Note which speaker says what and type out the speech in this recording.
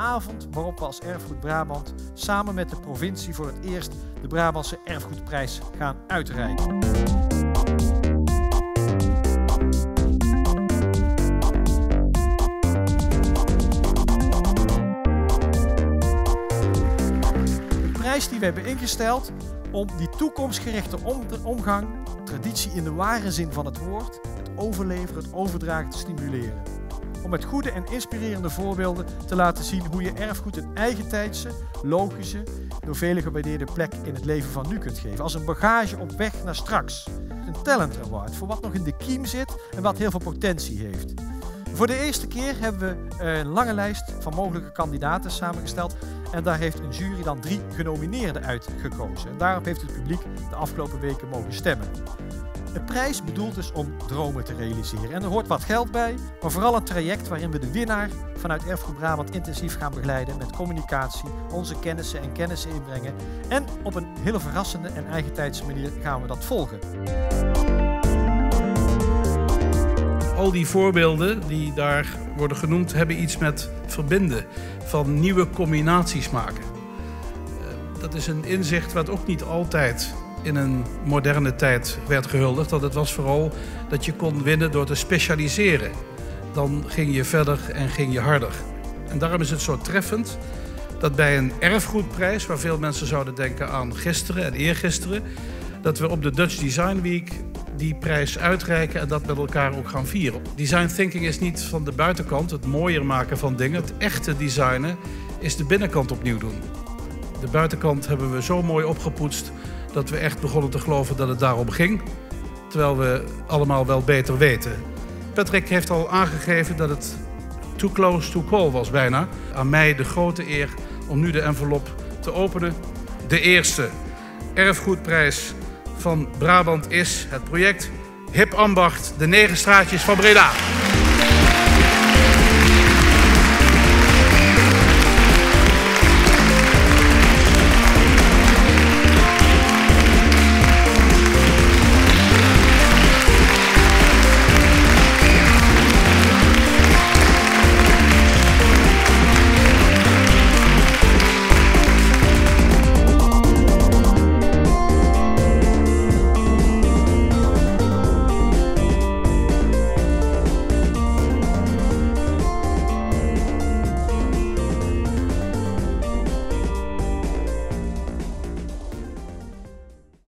Speaker 1: avond waarop we als Erfgoed Brabant samen met de provincie voor het eerst de Brabantse Erfgoedprijs gaan uitreiken. De prijs die we hebben ingesteld om die toekomstgerichte omgang, traditie in de ware zin van het woord, het overleveren, het overdragen te stimuleren. Om met goede en inspirerende voorbeelden te laten zien hoe je erfgoed een eigentijdse, logische, door velen gewaardeerde plek in het leven van nu kunt geven. Als een bagage op weg naar straks. Een talent award voor wat nog in de kiem zit en wat heel veel potentie heeft. Voor de eerste keer hebben we een lange lijst van mogelijke kandidaten samengesteld. En daar heeft een jury dan 3 genomineerden uitgekozen. En daarop heeft het publiek de afgelopen weken mogen stemmen. De prijs bedoeld is om dromen te realiseren. En er hoort wat geld bij, maar vooral een traject waarin we de winnaar vanuit Erfgoed Brabant intensief gaan begeleiden met communicatie, onze kennissen en kennissen inbrengen. En op een hele verrassende en eigentijdse manier gaan we dat volgen.
Speaker 2: Al die voorbeelden die daar worden genoemd hebben iets met verbinden, van nieuwe combinaties maken. Dat is een inzicht wat ook niet altijd in een moderne tijd werd gehuldigd. Dat het was vooral dat je kon winnen door te specialiseren. Dan ging je verder en ging je harder. En daarom is het zo treffend dat bij een erfgoedprijs, waar veel mensen zouden denken aan gisteren en eergisteren, dat we op de Dutch Design Week die prijs uitreiken en dat met elkaar ook gaan vieren. Design thinking is niet van de buitenkant, het mooier maken van dingen. Het echte designen is de binnenkant opnieuw doen. De buitenkant hebben we zo mooi opgepoetst dat we echt begonnen te geloven dat het daarom ging. Terwijl we allemaal wel beter weten. Patrick heeft al aangegeven dat het too close to call was bijna. Aan mij de grote eer om nu de envelop te openen. De eerste erfgoedprijs van Brabant is het project Hip Ambacht, de 9 straatjes van Breda.